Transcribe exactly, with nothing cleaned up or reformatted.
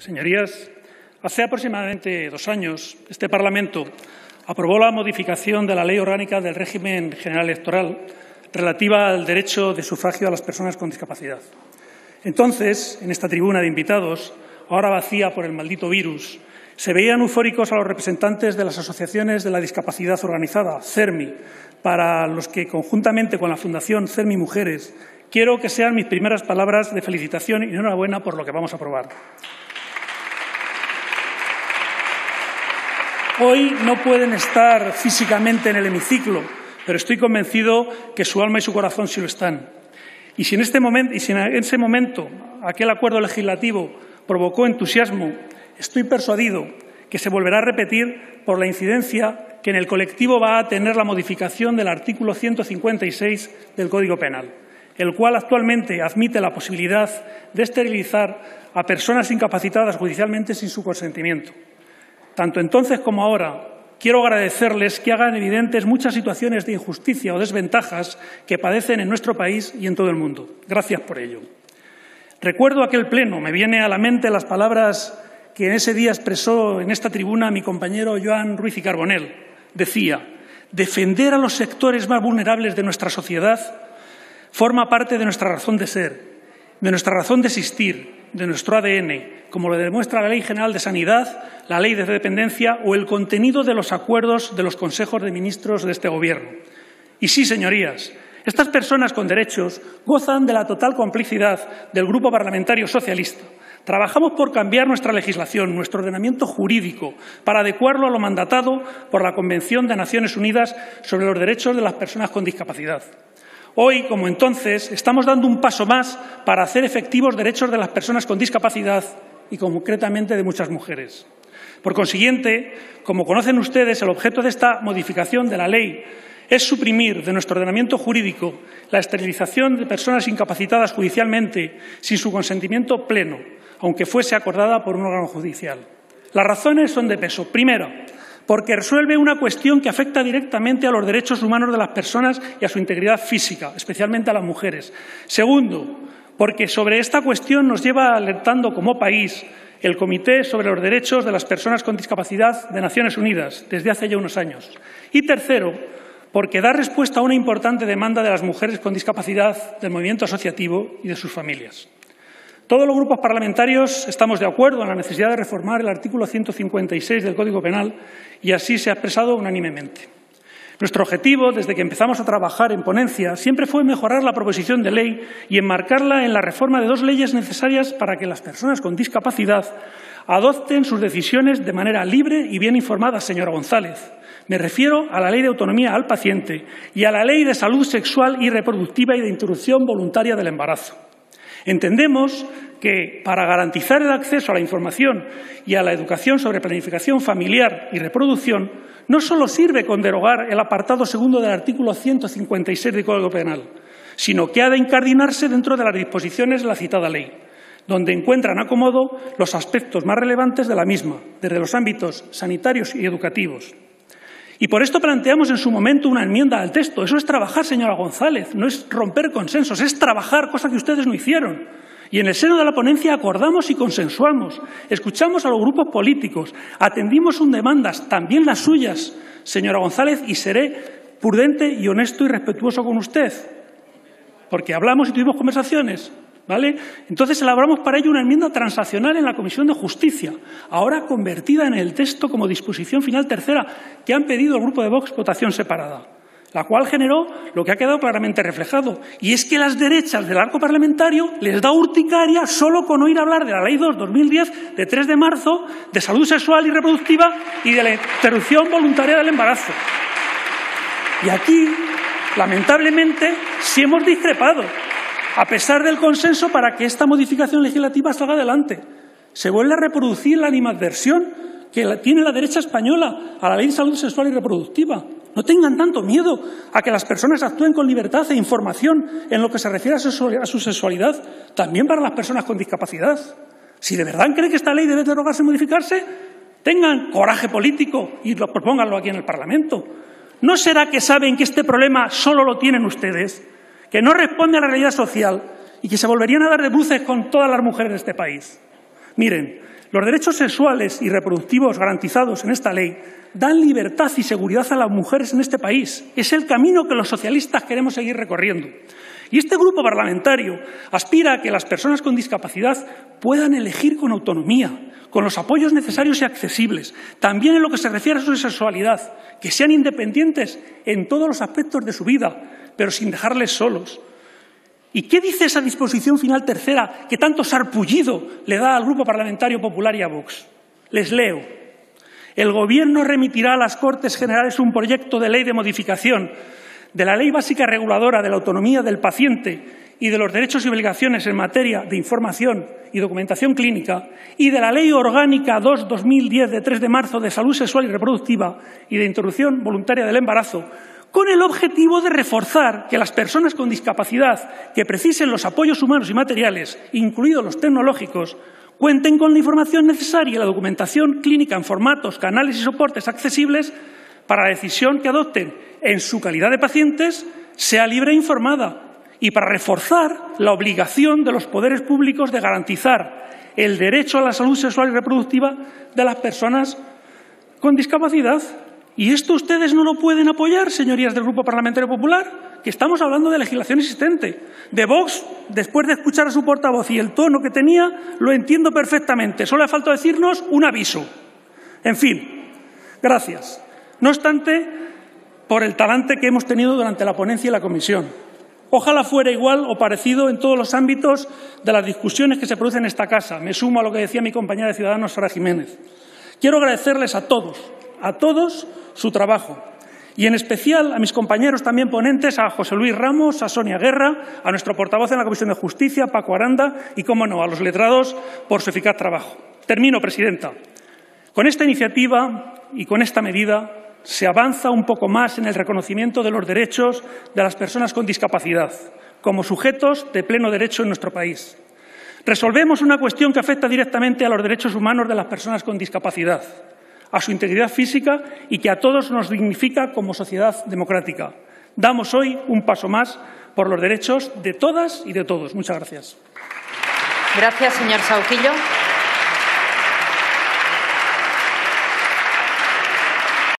Señorías, hace aproximadamente dos años este Parlamento aprobó la modificación de la Ley Orgánica del Régimen General Electoral relativa al derecho de sufragio a las personas con discapacidad. Entonces, en esta tribuna de invitados, ahora vacía por el maldito virus, se veían eufóricos a los representantes de las asociaciones de la discapacidad organizada, CERMI, para los que, conjuntamente con la Fundación CERMI Mujeres, quiero que sean mis primeras palabras de felicitación y enhorabuena por lo que vamos a aprobar. Hoy no pueden estar físicamente en el hemiciclo, pero estoy convencido que su alma y su corazón sí lo están. Y si en, este momento, y si en ese momento aquel acuerdo legislativo provocó entusiasmo, estoy persuadido que se volverá a repetir por la incidencia que en el colectivo va a tener la modificación del artículo ciento cincuenta y seis del Código Penal, el cual actualmente admite la posibilidad de esterilizar a personas incapacitadas judicialmente sin su consentimiento. Tanto entonces como ahora, quiero agradecerles que hagan evidentes muchas situaciones de injusticia o desventajas que padecen en nuestro país y en todo el mundo. Gracias por ello. Recuerdo aquel pleno, me viene a la mente las palabras que en ese día expresó en esta tribuna mi compañero Joan Ruiz y Carbonell. Decía, defender a los sectores más vulnerables de nuestra sociedad forma parte de nuestra razón de ser, de nuestra razón de existir, de nuestro A D N, como lo demuestra la Ley General de Sanidad, la Ley de Dependencia o el contenido de los acuerdos de los consejos de ministros de este Gobierno. Y sí, señorías, estas personas con derechos gozan de la total complicidad del Grupo Parlamentario Socialista. Trabajamos por cambiar nuestra legislación, nuestro ordenamiento jurídico, para adecuarlo a lo mandatado por la Convención de Naciones Unidas sobre los Derechos de las Personas con Discapacidad. Hoy, como entonces, estamos dando un paso más para hacer efectivos derechos de las personas con discapacidad y, concretamente, de muchas mujeres. Por consiguiente, como conocen ustedes, el objeto de esta modificación de la ley es suprimir de nuestro ordenamiento jurídico la esterilización de personas incapacitadas judicialmente sin su consentimiento pleno, aunque fuese acordada por un órgano judicial. Las razones son de peso. Primero, porque resuelve una cuestión que afecta directamente a los derechos humanos de las personas y a su integridad física, especialmente a las mujeres. Segundo, porque sobre esta cuestión nos lleva alertando como país el Comité sobre los Derechos de las Personas con Discapacidad de Naciones Unidas desde hace ya unos años. Y tercero, porque da respuesta a una importante demanda de las mujeres con discapacidad, del movimiento asociativo y de sus familias. Todos los grupos parlamentarios estamos de acuerdo en la necesidad de reformar el artículo ciento cincuenta y seis del Código Penal y así se ha expresado unánimemente. Nuestro objetivo, desde que empezamos a trabajar en ponencia, siempre fue mejorar la proposición de ley y enmarcarla en la reforma de dos leyes necesarias para que las personas con discapacidad adopten sus decisiones de manera libre y bien informada, señora González. Me refiero a la Ley de Autonomía al Paciente y a la Ley de Salud Sexual y Reproductiva y de Interrupción Voluntaria del Embarazo. Entendemos que, para garantizar el acceso a la información y a la educación sobre planificación familiar y reproducción, no solo sirve con derogar el apartado segundo del artículo ciento cincuenta y seis del Código Penal, sino que ha de incardinarse dentro de las disposiciones de la citada ley, donde encuentran acomodo los aspectos más relevantes de la misma, desde los ámbitos sanitarios y educativos. Y por esto planteamos en su momento una enmienda al texto. Eso es trabajar, señora González, no es romper consensos, es trabajar, cosa que ustedes no hicieron. Y en el seno de la ponencia acordamos y consensuamos, escuchamos a los grupos políticos, atendimos sus demandas, también las suyas, señora González, y seré prudente y honesto y respetuoso con usted, porque hablamos y tuvimos conversaciones. ¿Vale? Entonces elaboramos para ello una enmienda transaccional en la Comisión de Justicia, ahora convertida en el texto como disposición final tercera que han pedido el Grupo de Vox votación separada, la cual generó lo que ha quedado claramente reflejado, y es que las derechas del arco parlamentario les da urticaria solo con oír hablar de la Ley dos barra dos mil diez de tres de marzo de salud sexual y reproductiva y de la interrupción voluntaria del embarazo. Y aquí, lamentablemente, sí hemos discrepado, a pesar del consenso para que esta modificación legislativa salga adelante. Se vuelve a reproducir la animadversión que tiene la derecha española a la Ley de Salud Sexual y Reproductiva. No tengan tanto miedo a que las personas actúen con libertad e información en lo que se refiere a su sexualidad, también para las personas con discapacidad. Si de verdad creen que esta ley debe derogarse y modificarse, tengan coraje político y lo propónganlo aquí en el Parlamento. ¿No será que saben que este problema solo lo tienen ustedes, que no responde a la realidad social y que se volverían a dar de bruces con todas las mujeres de este país? Miren, los derechos sexuales y reproductivos garantizados en esta ley dan libertad y seguridad a las mujeres en este país. Es el camino que los socialistas queremos seguir recorriendo. Y este grupo parlamentario aspira a que las personas con discapacidad puedan elegir con autonomía, con los apoyos necesarios y accesibles, también en lo que se refiere a su sexualidad, que sean independientes en todos los aspectos de su vida, pero sin dejarles solos. ¿Y qué dice esa disposición final tercera que tanto sarpullido le da al Grupo Parlamentario Popular y a Vox? Les leo. El Gobierno remitirá a las Cortes Generales un proyecto de ley de modificación de la Ley Básica Reguladora de la Autonomía del Paciente y de los derechos y obligaciones en materia de información y documentación clínica y de la Ley Orgánica dos barra dos mil diez de tres de marzo de salud sexual y reproductiva y de interrupción voluntaria del embarazo, con el objetivo de reforzar que las personas con discapacidad que precisen los apoyos humanos y materiales, incluidos los tecnológicos, cuenten con la información necesaria y la documentación clínica en formatos, canales y soportes accesibles para la decisión que adopten en su calidad de pacientes sea libre e informada, y para reforzar la obligación de los poderes públicos de garantizar el derecho a la salud sexual y reproductiva de las personas con discapacidad. ¿Y esto ustedes no lo pueden apoyar, señorías del Grupo Parlamentario Popular? Que estamos hablando de legislación existente. De Vox, después de escuchar a su portavoz y el tono que tenía, lo entiendo perfectamente. Solo le falta decirnos un aviso. En fin, gracias. No obstante, por el talante que hemos tenido durante la ponencia y la comisión. Ojalá fuera igual o parecido en todos los ámbitos de las discusiones que se producen en esta casa. Me sumo a lo que decía mi compañera de Ciudadanos, Sara Jiménez. Quiero agradecerles a todos, a todos su trabajo. Y en especial a mis compañeros también ponentes, a José Luis Ramos, a Sonia Guerra, a nuestro portavoz en la Comisión de Justicia, Paco Aranda, y, cómo no, a los letrados por su eficaz trabajo. Termino, presidenta. Con esta iniciativa y con esta medida se avanza un poco más en el reconocimiento de los derechos de las personas con discapacidad, como sujetos de pleno derecho en nuestro país. Resolvemos una cuestión que afecta directamente a los derechos humanos de las personas con discapacidad, a su integridad física y que a todos nos dignifica como sociedad democrática. Damos hoy un paso más por los derechos de todas y de todos. Muchas gracias. Gracias, señor Sahuquillo.